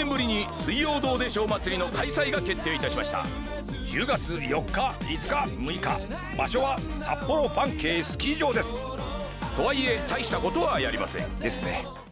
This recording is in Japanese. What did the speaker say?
年ぶりに水曜どうでしょう祭りの開催が決定いたしました。 10月4日、5日、6日、場所は札幌パンケースキー場です。 とはいえ大したことはやりませんですね。